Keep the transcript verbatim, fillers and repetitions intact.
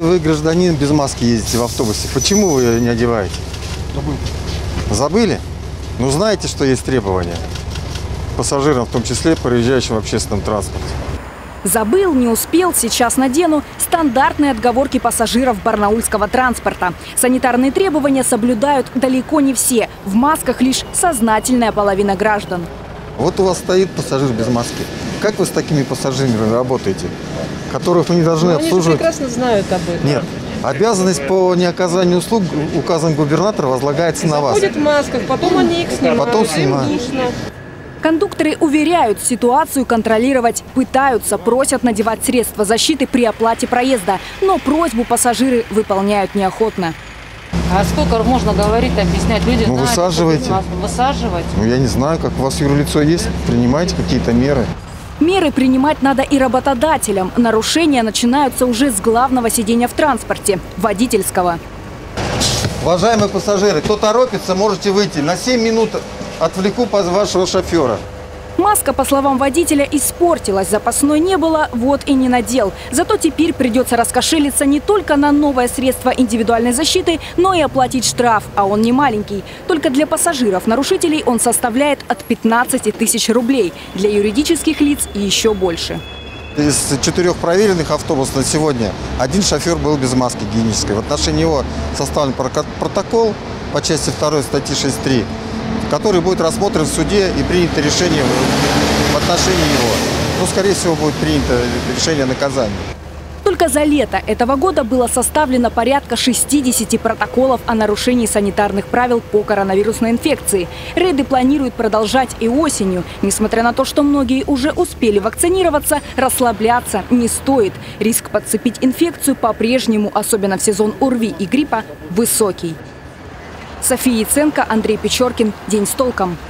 вы, гражданин, без маски ездите в автобусе. Почему вы ее не одеваете? Забыл. Забыли? Ну, знаете, что есть требования. Пассажирам, в том числе, проезжающим в общественном транспорте. Забыл, не успел, сейчас надену. Стандартные отговорки пассажиров барнаульского транспорта. Санитарные требования соблюдают далеко не все. В масках лишь сознательная половина граждан. Вот у вас стоит пассажир без маски. Как вы с такими пассажирами работаете, которых вы не должны Но обслуживать? Они же прекрасно знают об этом. Нет. Обязанность по неоказанию услуг указом губернатора возлагается на вас. Заходят в масках, потом они их снимают. Потом снимают. Им душно. Кондукторы уверяют, ситуацию контролировать пытаются, просят надевать средства защиты при оплате проезда. Но просьбу пассажиры выполняют неохотно. А сколько можно говорить, объяснять? Люди Ну, знают, высаживайте. что высаживать. Ну, я не знаю, как у вас юрлицо есть, принимайте какие-то меры. Меры принимать надо и работодателям. Нарушения начинаются уже с главного сидения в транспорте – водительского. Уважаемые пассажиры, кто торопится, можете выйти. На семь минут отвлеку вашего шофера. Маска, по словам водителя, испортилась, запасной не было, вот и не надел. Зато теперь придется раскошелиться не только на новое средство индивидуальной защиты, но и оплатить штраф, а он не маленький. Только для пассажиров-нарушителей он составляет от пятнадцати тысяч рублей, для юридических лиц еще больше. Из четырех проверенных автобусов на сегодня один шофер был без маски гигиенической. В отношении него составлен протокол по части второй статьи шесть три, который будет рассмотрен в суде и принято решение в отношении его. Ну, скорее всего, будет принято решение о наказании. Только за лето этого года было составлено порядка шестидесяти протоколов о нарушении санитарных правил по коронавирусной инфекции. Рейды планируют продолжать и осенью. Несмотря на то, что многие уже успели вакцинироваться, расслабляться не стоит. Риск подцепить инфекцию по-прежнему, особенно в сезон ОРВИ и гриппа, высокий. София Яценко, Андрей Печоркин. День с толком.